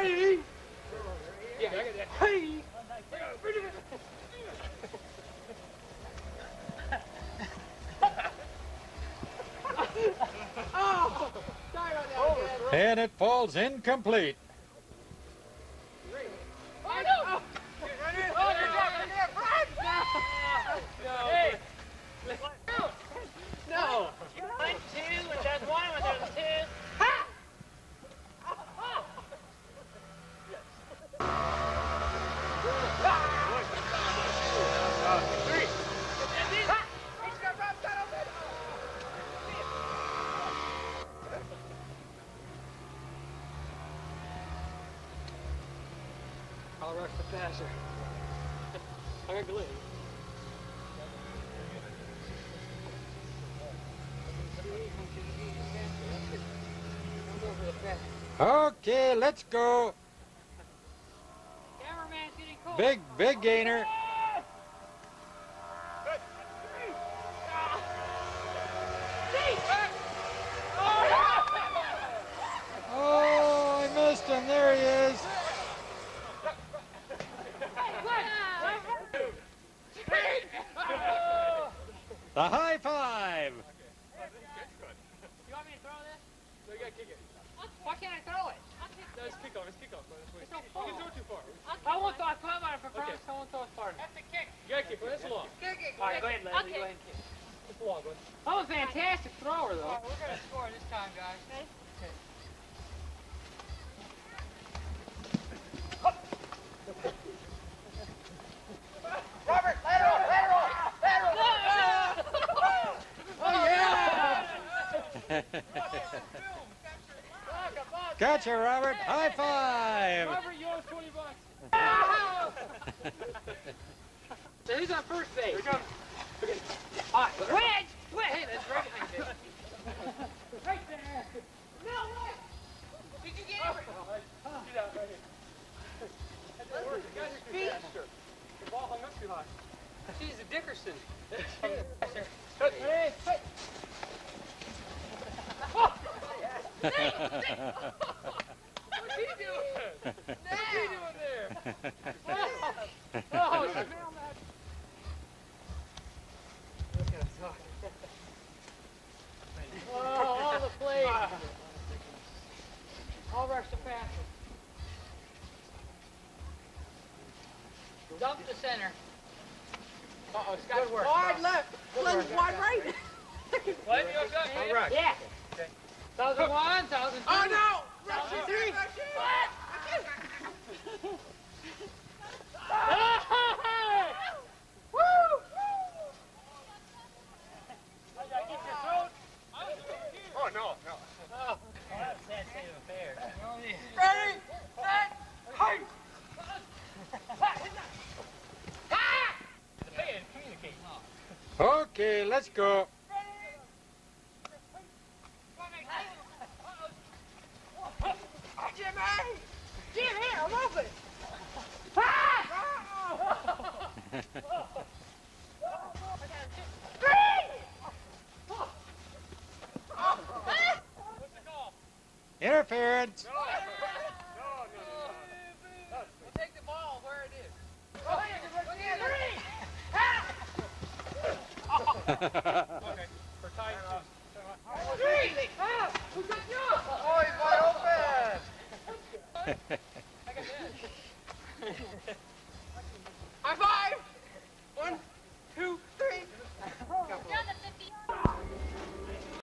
Hey! Yeah, I got that. Hey! Oh! Sorry about that. And it falls incomplete. Oh, no! Oh, you're dropping there, Brad! No. Hey! No! 1, 2, and there's 1, and there's 2. Ha! Three! I'll rush the passer. I got glue. Okay, let's go. Cameraman's getting cold. Big gainer. Oh, I missed him. There he is. The high five. You want me to throw this? No, you gotta kick it. Why can't I throw it? No, just kick off. Just kick off. It's so You full. can throw it too far. I won't throw it. Come on, for promise. I won't throw it far. That's the kick. You gotta kick it. That's long. All right, go ahead, Leslie. Go ahead and kick. It's long, bud. I'm a fantastic thrower, though. We're going to score this time, guys. Okay. Robert, lateral! Oh, yeah! Gotcha, Robert. High five. Robert, you owe us $20. So who's on first base? Here we go. All right, wedge! Hey, that's right behind you. Right there. No way! Did you get it? Get out right here. That didn't work. You got your feet. The ball hung up too high. She's a Dickerson. Hey, hey. What's he doing? What's he doing there? Oh, smell that. Look at us talking. Oh, all the plays. I'll rush the passer. Dump the center. Uh-oh, Scott. Wide left. Wide right. What? You up? All right. Yeah. Okay. 1001, 1002. Oh, no. Rush it. Three. Woo! I gotta get your throat. Oh, no. Oh, that's a sad state of affairs. Ready, set, hike. The fan communicate. Okay, let's go. Jimmy, I'm open. Interference. Take the ball where it is. Okay. For time. Oh, he's wide open. I got that.